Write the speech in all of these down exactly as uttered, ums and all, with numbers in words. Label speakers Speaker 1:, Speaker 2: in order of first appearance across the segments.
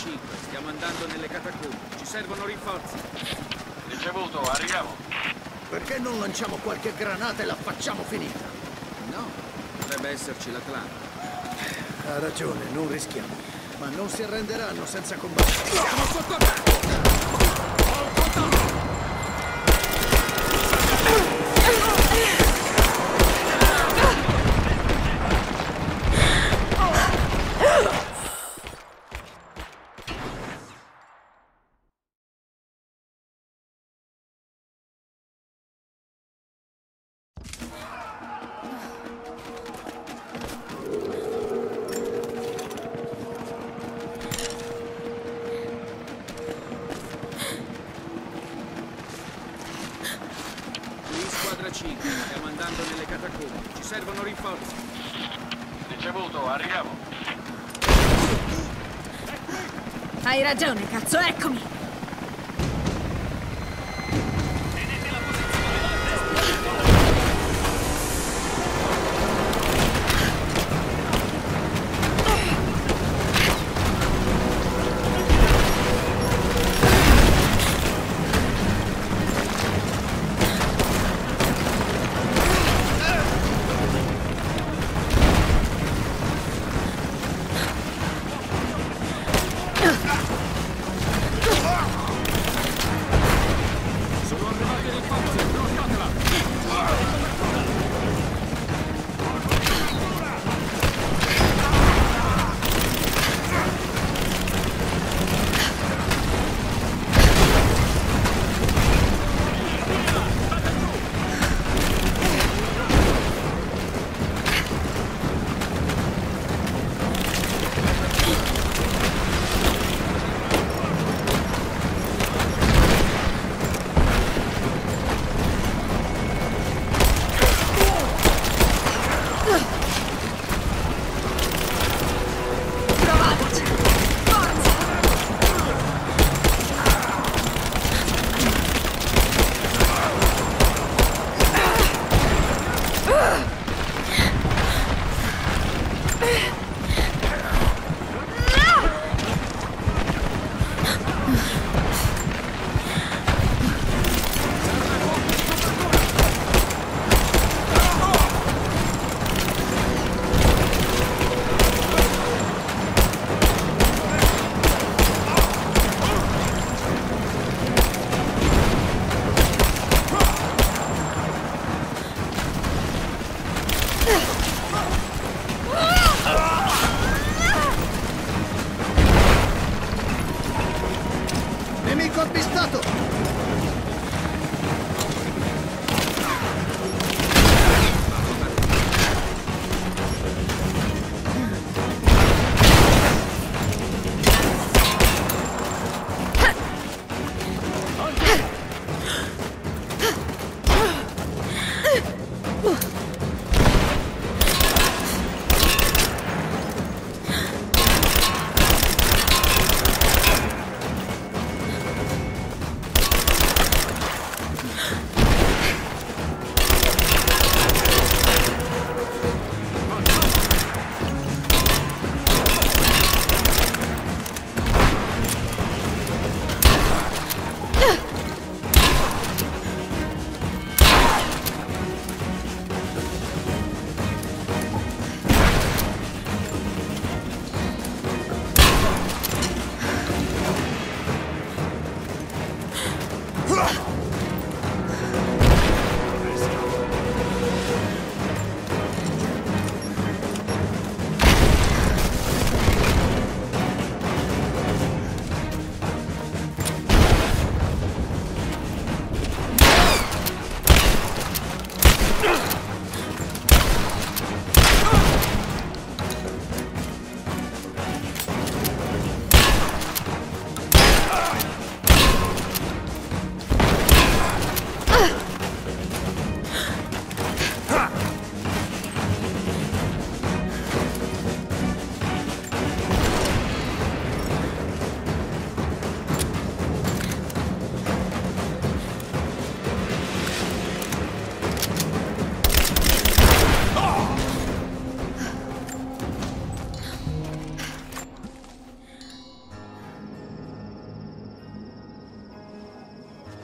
Speaker 1: cinque, stiamo andando nelle catacombe. Ci servono rinforzi.
Speaker 2: Ricevuto, arriviamo.
Speaker 3: Perché non lanciamo qualche granata e la facciamo finita?
Speaker 1: No, potrebbe esserci l'Atlanta.
Speaker 3: Ha ragione, non rischiamo. Ma non si arrenderanno senza combattere. Siamo sotto attacco!
Speaker 1: cinque, stiamo andando nelle catacombe. Ci servono rinforzi.
Speaker 2: Ricevuto, arriviamo.
Speaker 4: Hai ragione, cazzo, eccomi!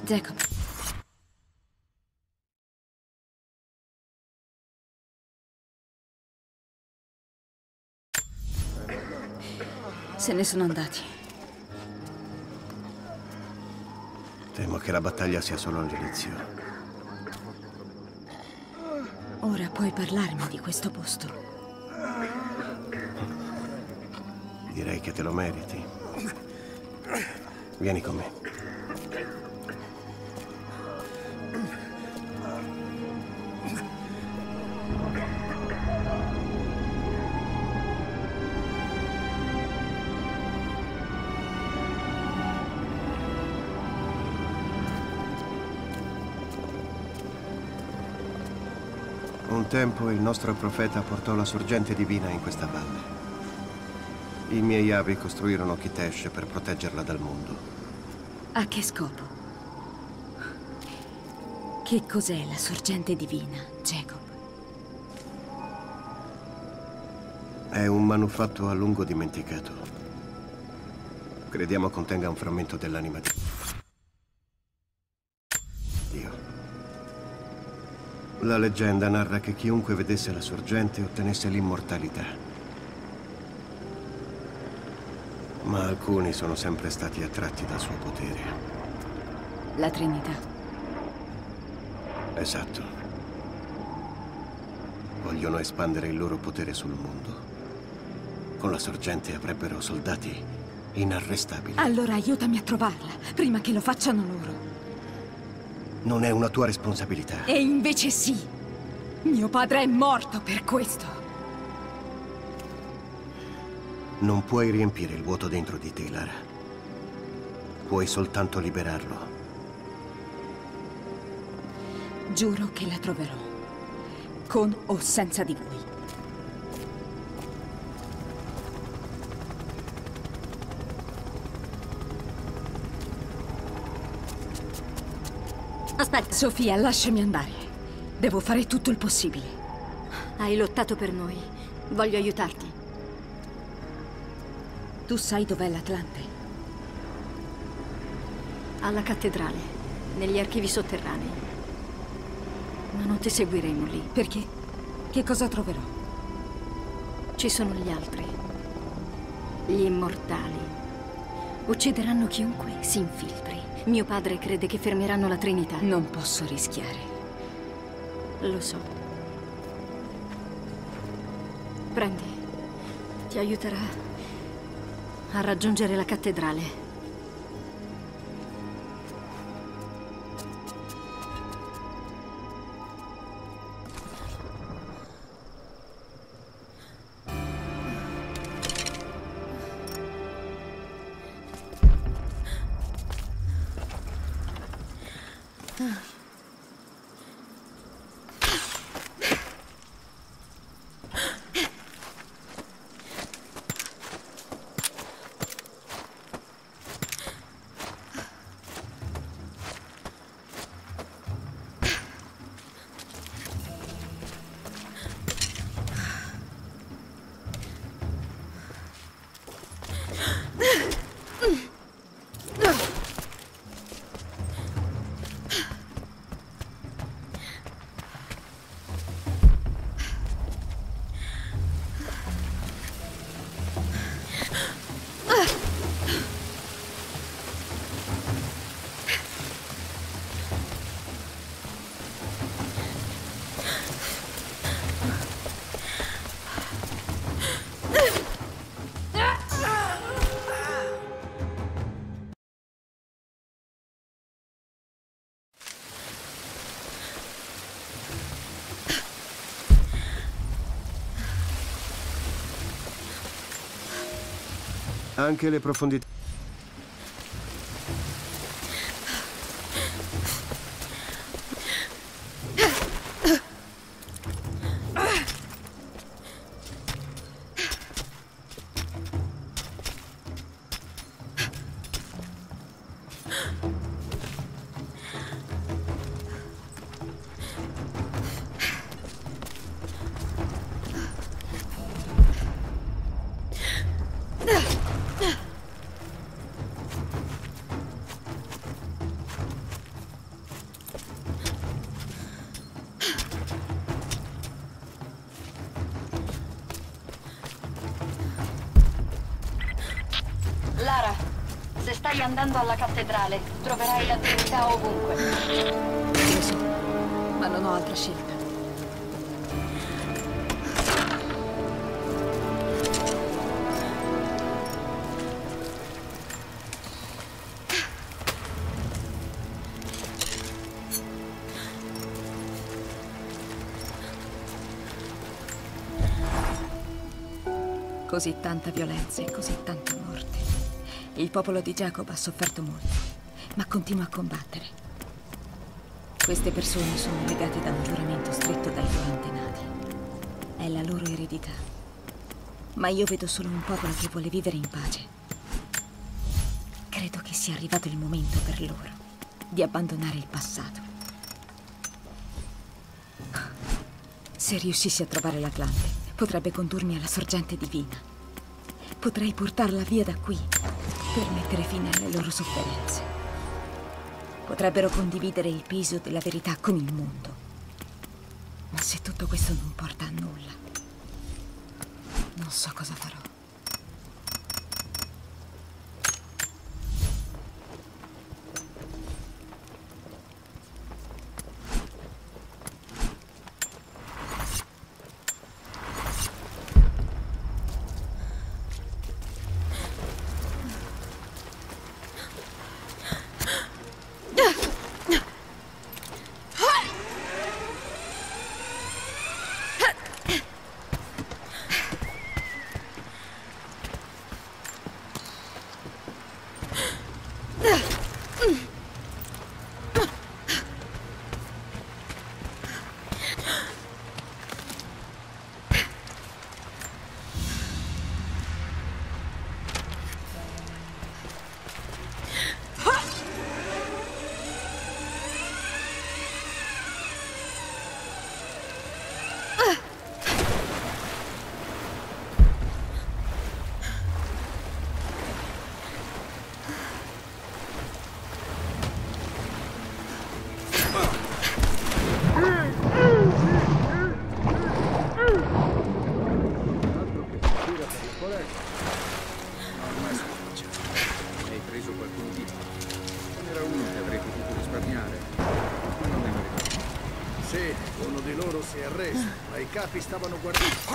Speaker 4: Jacob. Se ne sono andati.
Speaker 3: Temo che la battaglia sia solo all'inizio.
Speaker 4: Ora puoi parlarmi di questo posto.
Speaker 3: Direi che te lo meriti. Vieni con me. Un tempo il nostro profeta portò la sorgente divina in questa valle. I miei avi costruirono Kitesh per proteggerla dal mondo.
Speaker 4: A che scopo? Che cos'è la sorgente divina, Jacob?
Speaker 3: È un manufatto a lungo dimenticato. Crediamo contenga un frammento dell'anima di Dio. La leggenda narra che chiunque vedesse la sorgente ottenesse l'immortalità. Ma alcuni sono sempre stati attratti dal suo potere.
Speaker 4: La Trinità.
Speaker 3: Esatto. Vogliono espandere il loro potere sul mondo. Con la sorgente avrebbero soldati inarrestabili.
Speaker 4: Allora aiutami a trovarla, prima che lo facciano loro.
Speaker 3: Non è una tua responsabilità.
Speaker 4: E invece sì. Mio padre è morto per questo.
Speaker 3: Non puoi riempire il vuoto dentro di te, Lara. Puoi soltanto liberarlo.
Speaker 4: Giuro che la troverò. Con o senza di voi.
Speaker 5: Aspetta.
Speaker 4: Sofia, lasciami andare. Devo fare tutto il possibile.
Speaker 5: Hai lottato per noi. Voglio aiutarti.
Speaker 4: Tu sai dov'è l'Atlante?
Speaker 5: Alla cattedrale, negli archivi sotterranei. Ma non ti seguiremo lì.
Speaker 4: Perché? Che cosa troverò?
Speaker 5: Ci sono gli altri. Gli immortali. Uccideranno chiunque si infiltri. Mio padre crede che fermeranno la Trinità.
Speaker 4: Non posso rischiare.
Speaker 5: Lo so. Prendi. Ti aiuterà a raggiungere la cattedrale.
Speaker 3: Anche le profondità.
Speaker 5: Lara, se stai andando alla cattedrale, troverai la Trinità ovunque.
Speaker 4: Lo so, ma non ho altra scelta. Così tanta violenza e così tanta morte. Il popolo di Jacob ha sofferto molto, ma continua a combattere. Queste persone sono legate da un giuramento stretto dai loro antenati. È la loro eredità. Ma io vedo solo un popolo che vuole vivere in pace. Credo che sia arrivato il momento per loro di abbandonare il passato. Se riuscissi a trovare l'Atlante, potrebbe condurmi alla sorgente divina. Potrei portarla via da qui per mettere fine alle loro sofferenze. Potrebbero condividere il peso della verità con il mondo. Ma se tutto questo non porta a nulla, non so cosa farò.
Speaker 6: I capi stavano guardando.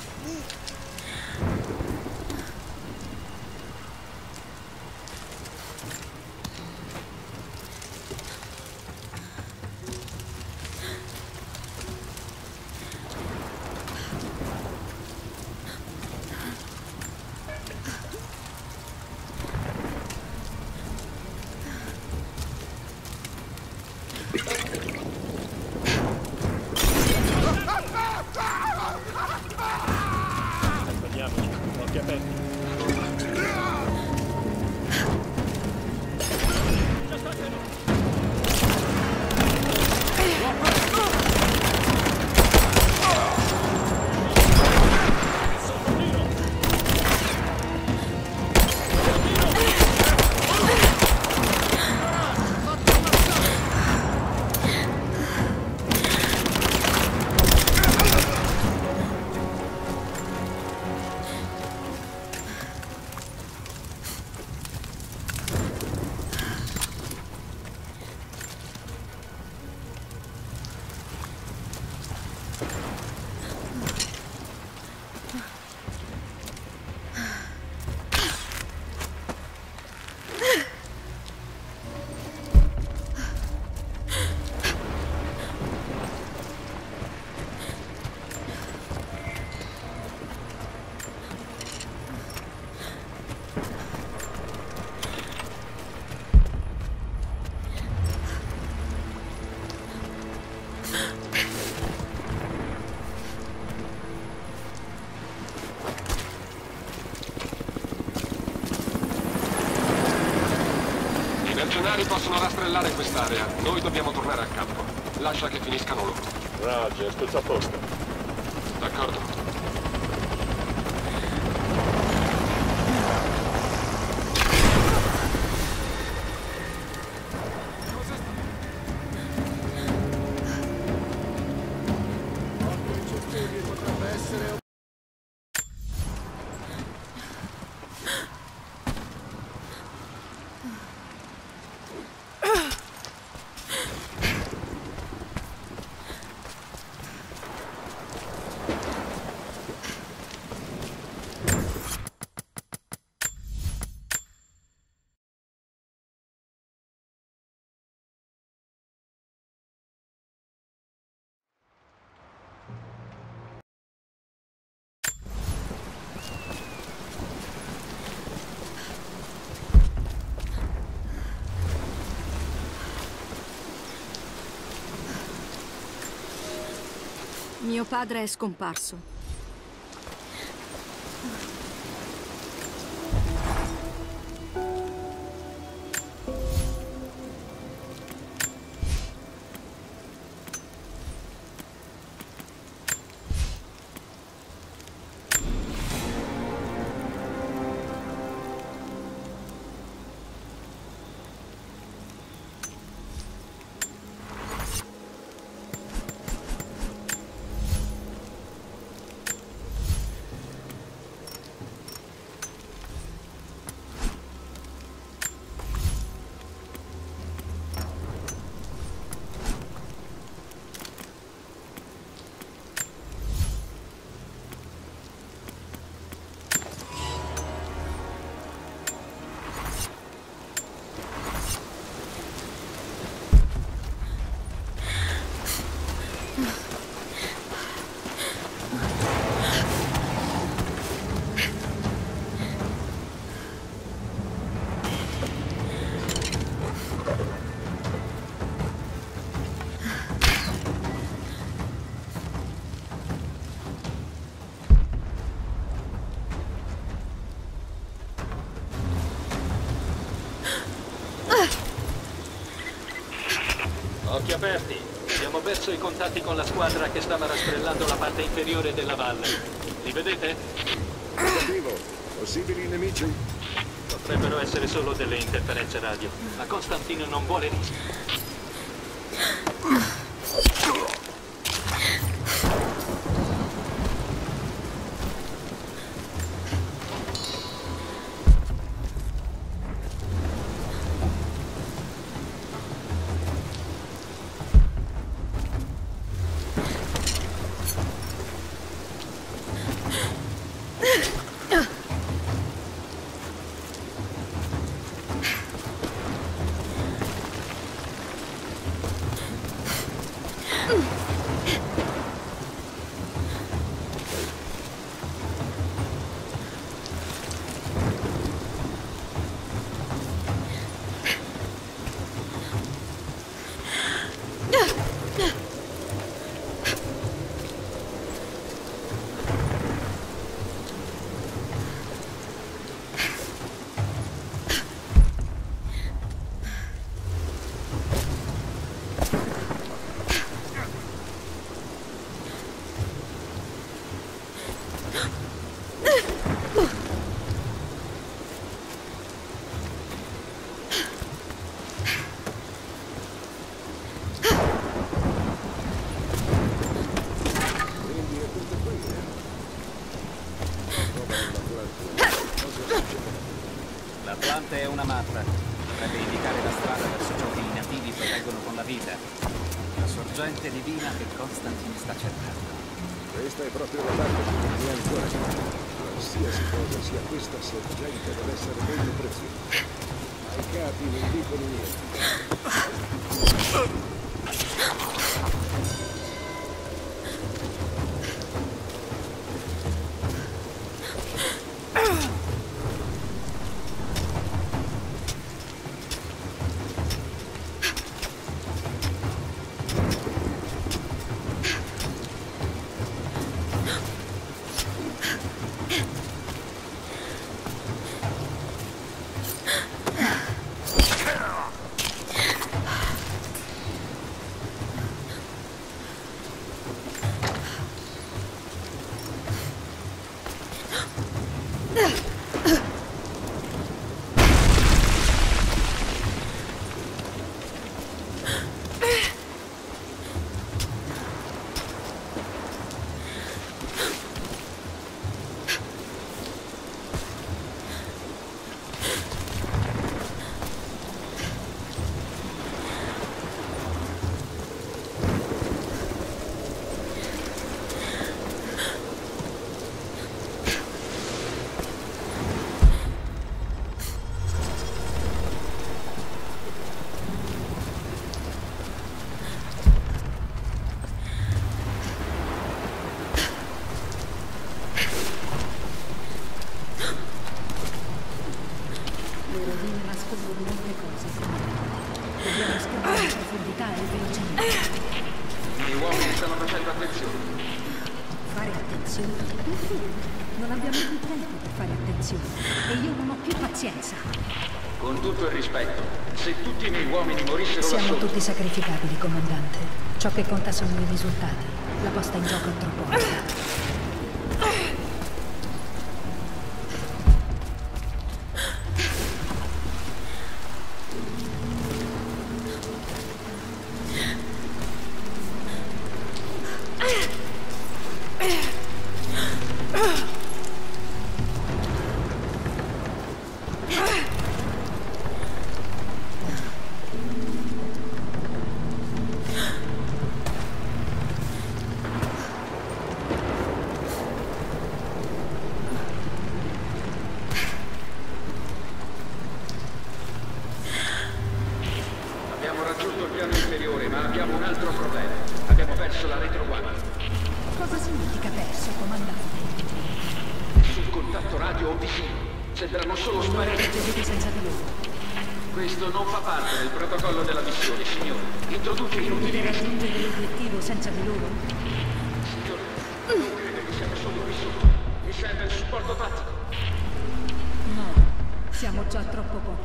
Speaker 2: I mercenari possono rastrellare quest'area. Noi dobbiamo tornare a campo. Lascia che finiscano loro.
Speaker 7: Roger, tutto a posto.
Speaker 2: D'accordo.
Speaker 5: Mio padre è scomparso.
Speaker 8: Occhi aperti. Abbiamo perso i contatti con la squadra che stava rastrellando la parte inferiore della valle. Li vedete?
Speaker 6: Negativo. Possibili nemici?
Speaker 8: Potrebbero essere solo delle interferenze radio, ma Costantino non vuole rischi.
Speaker 1: L'Atlante è una mappa. Dovrebbe indicare la strada verso ciò che i nativi proteggono con la vita. La sorgente divina che Constantine sta cercando.
Speaker 6: Questa è proprio la parte che non è ancora chiara. Qualsiasi cosa sia questa sorgente deve essere molto preziosa. Ma i capi non dicono niente.
Speaker 2: I miei uomini stanno facendo attenzione.
Speaker 9: fare attenzione. Non abbiamo più tempo per fare attenzione e io non ho più pazienza.
Speaker 8: Con tutto il rispetto, se tutti i miei uomini morissero da
Speaker 9: Siamo
Speaker 8: soli...
Speaker 9: tutti sacrificabili, comandante. Ciò che conta sono i risultati. La posta in gioco è troppo alta.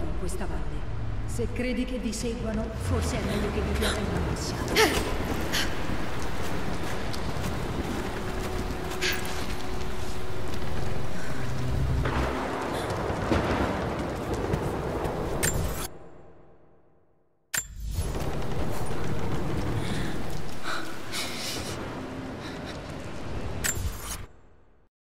Speaker 9: Se credi che vi seguano, forse è meglio che viviate una mossa.